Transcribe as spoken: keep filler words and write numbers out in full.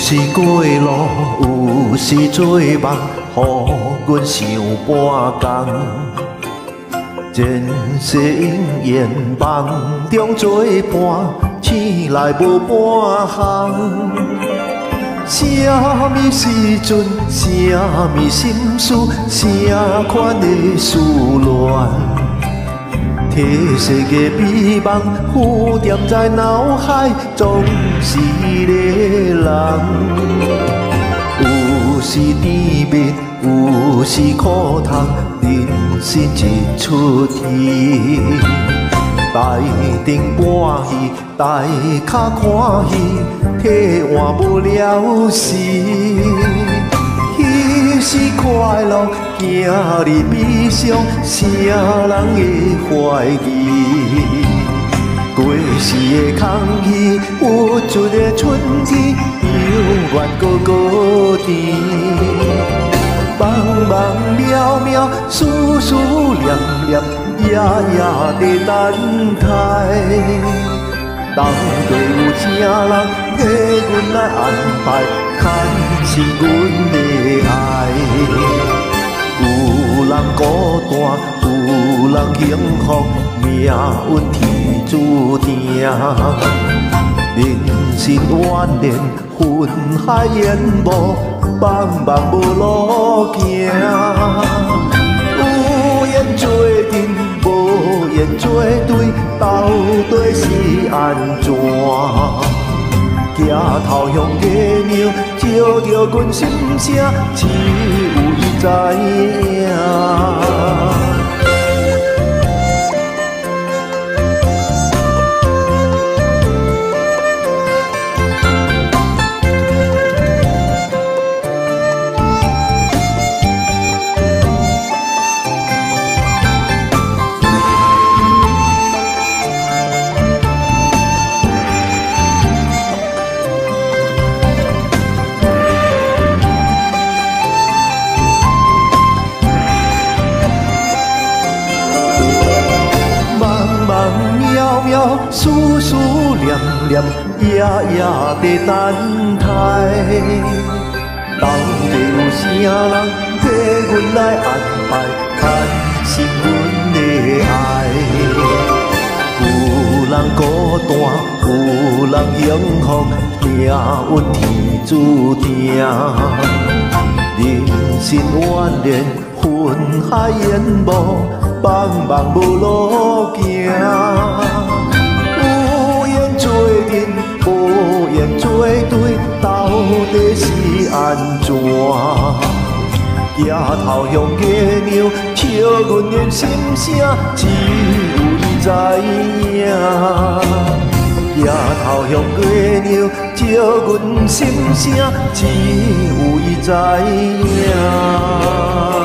时过路，有时做梦，予阮想半工。前世因缘梦中作伴，醒来无半项。啥物时阵，啥物心事，啥款的思乱？替世界美梦浮沉在脑海，总是个人。有时甜蜜，有时苦痛，人生一出戏。台顶欢喜，台脚看戏，替换不了时。彼时快乐，今日悲伤，啥人会怀疑？过时的空虚，有出的春天，犹原高高甜。茫茫渺渺，思思念念，夜夜在等待。当地有啥人替阮来安排，牵成阮的爱？有人孤单，有人幸福，命运天注定。人生蜿蜒，云海烟雾，茫茫无路行。有缘做阵，无缘做对，到底是安怎？抬头向月亮，照着阮心声，只有伊知影。思思念念，夜夜在等待。到底有啥人替阮来安排，牵成阮的爱？有人孤单，有人幸福，命运天注定。人生蜿蜒，云海烟雾，茫茫无路行。无缘做对，到底是安怎？抬头向月亮，笑阮的心声，只有伊知影。抬头向月亮，照阮心声，只有伊知影。